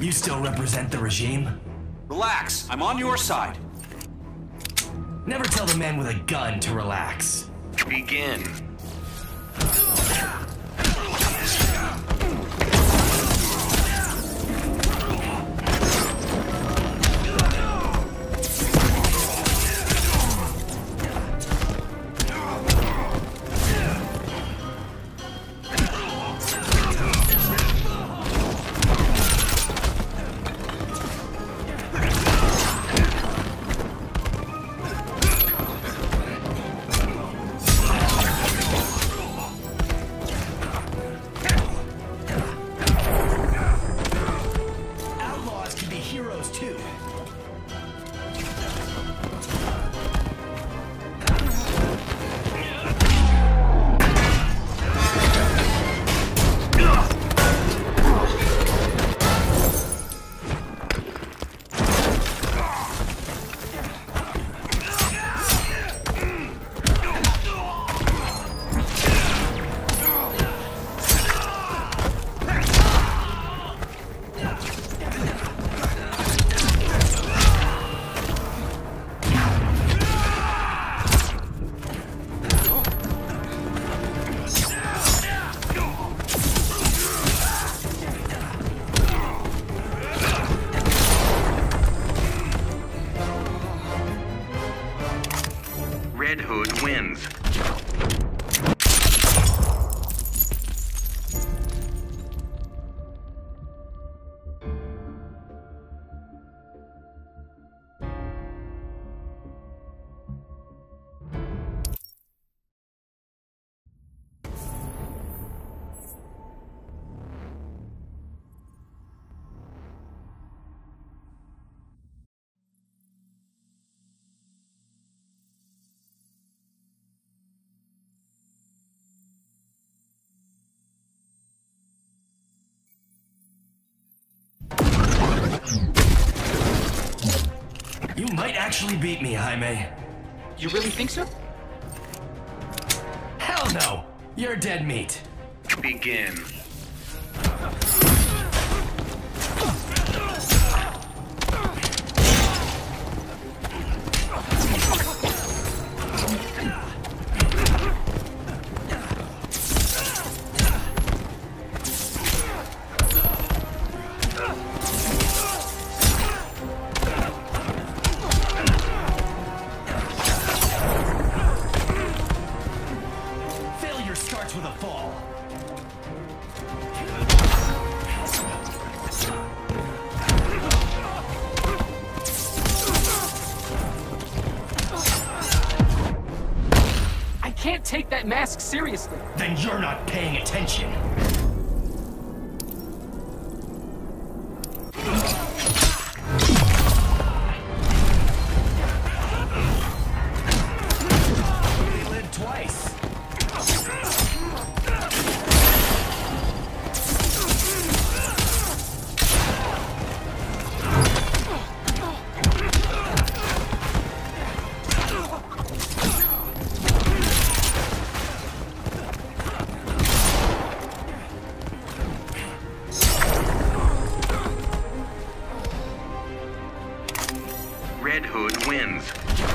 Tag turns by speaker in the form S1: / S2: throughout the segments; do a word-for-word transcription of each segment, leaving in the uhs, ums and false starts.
S1: You still represent the regime?
S2: Relax, I'm on your side.
S1: Never tell the man with a gun to relax.
S2: Begin. Red Hood wins.
S1: You might actually beat me, Jaime.
S3: You really think so?
S1: Hell no! You're dead meat.
S2: Begin.
S1: Starts with a fall.
S3: I can't take that mask seriously.
S1: Then you're not paying attention. He lived twice.
S2: Red Hood wins.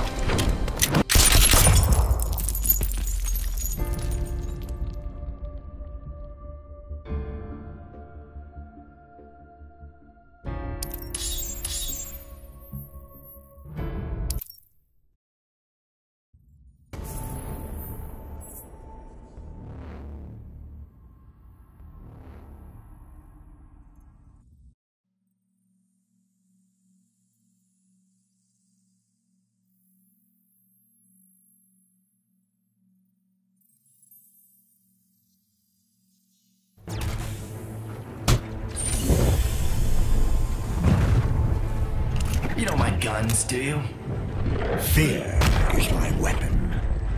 S1: You don't mind guns, do you?
S4: Fear is my weapon.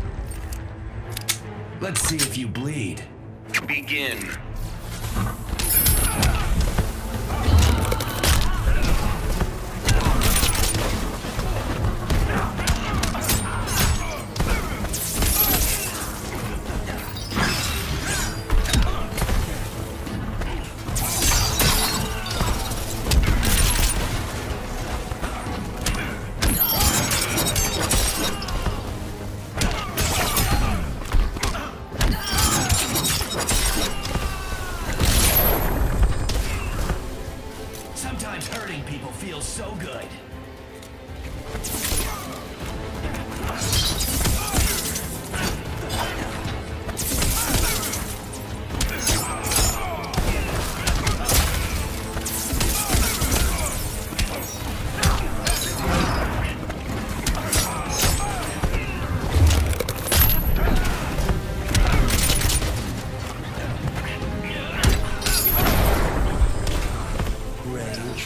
S1: Let's see if you bleed.
S2: Begin.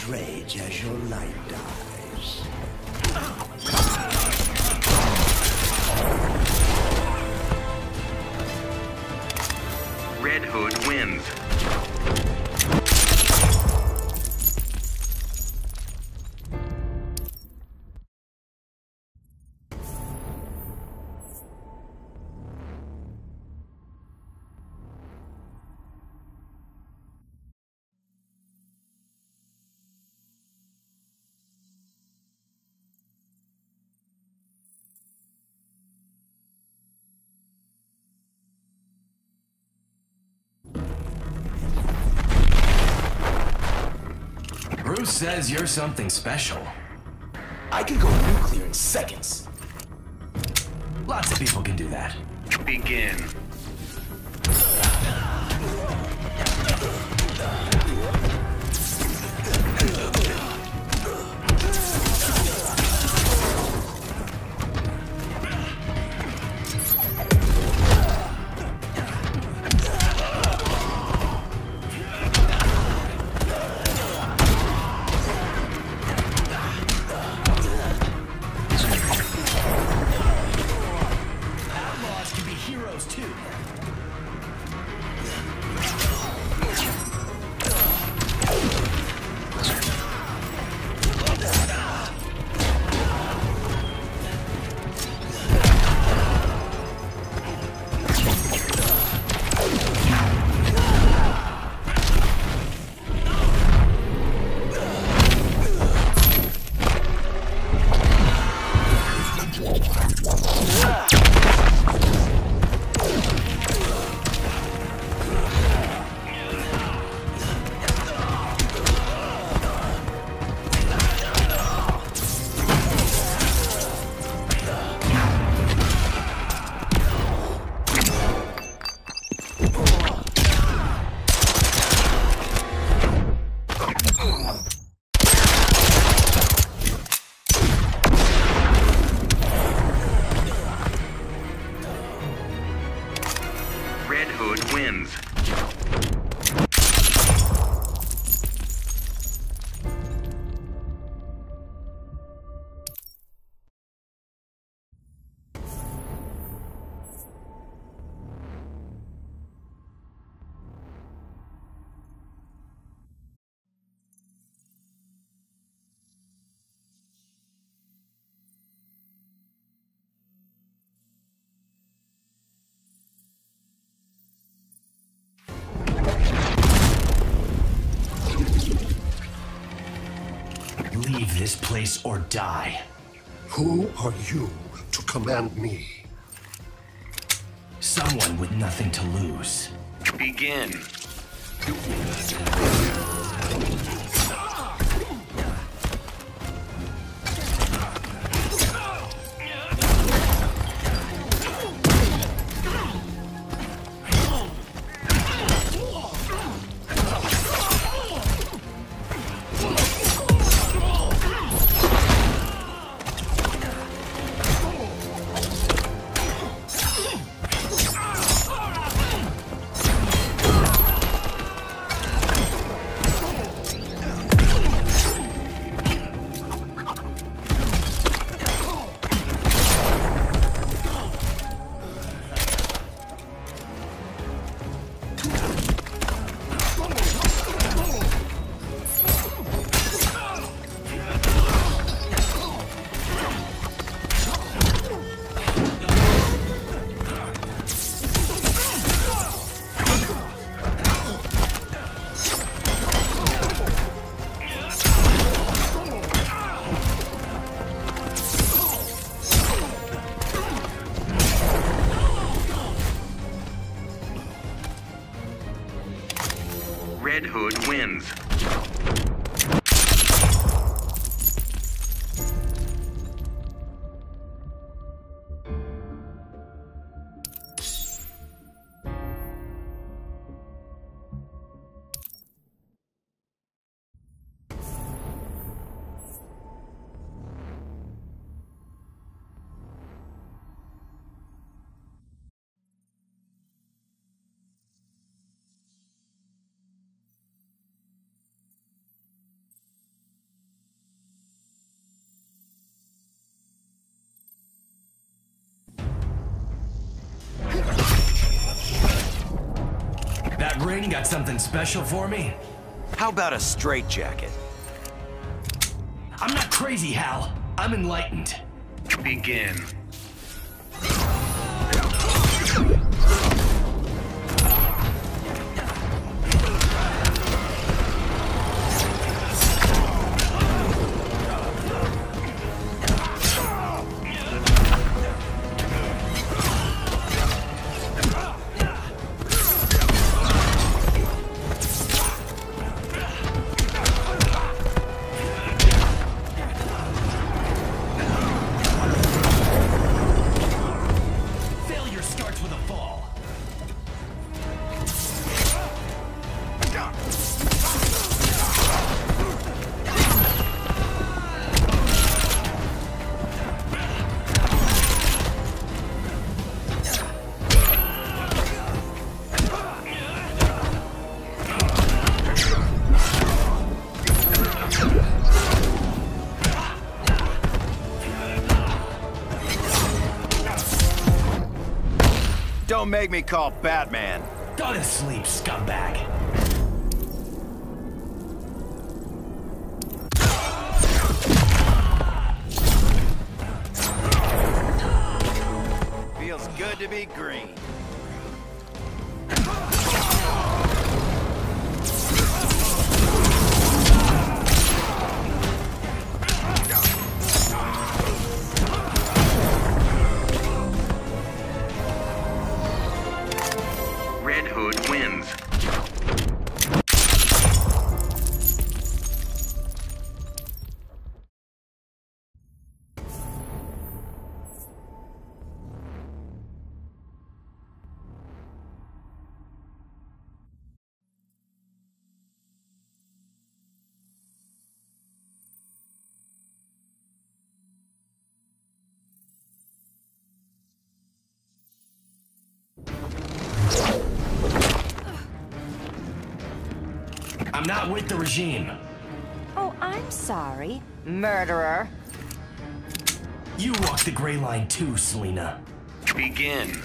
S4: as rage as your light dies.
S2: Red Hood wins.
S1: Bruce says you're something special.
S5: I can go nuclear in seconds.
S1: Lots of people can do that.
S2: Begin.
S1: Outlaws can be heroes too.
S2: Red Hood wins.
S1: Leave this place or die.
S6: Who are you to command me?
S1: Someone with nothing to lose.
S2: Begin. Red Hood wins.
S1: ring got something special for me?
S7: How about a straitjacket?
S1: I'm not crazy, Hal. I'm enlightened.
S2: Begin.
S1: Failure starts with a fall.
S7: Don't make me call Batman.
S1: Go to sleep, scumbag.
S7: Feels good to be green.
S2: Red Hood wins.
S1: I'm not with the regime.
S8: Oh, I'm sorry, murderer.
S1: You walk the gray line too, Selina.
S2: Begin.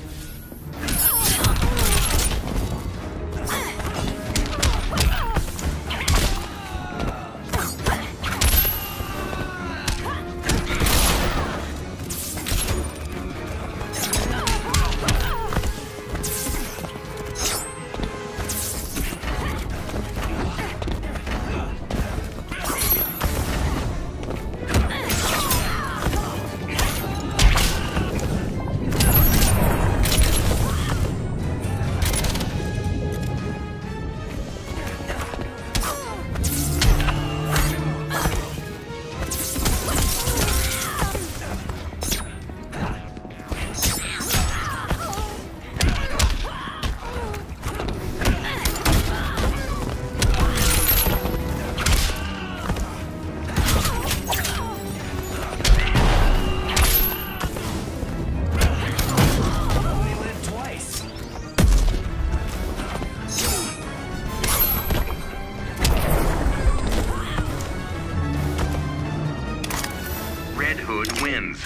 S2: Red Hood wins.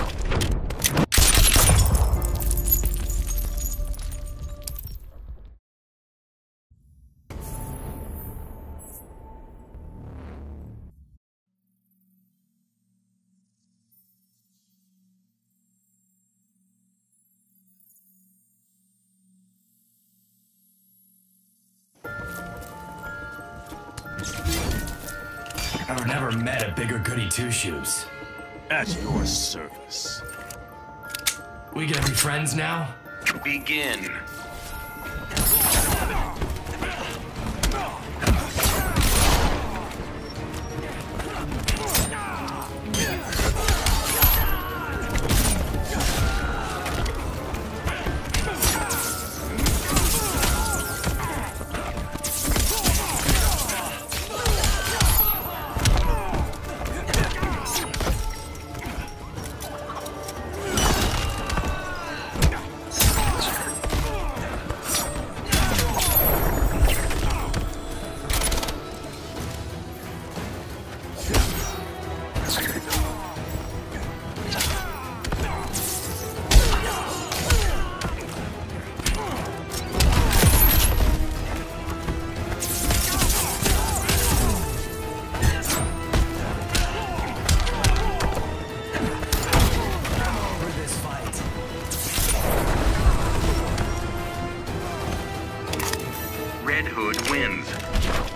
S1: I've never met a bigger goody two-shoes.
S9: At your service.
S1: We gonna be friends now?
S2: Begin. Red Hood wins.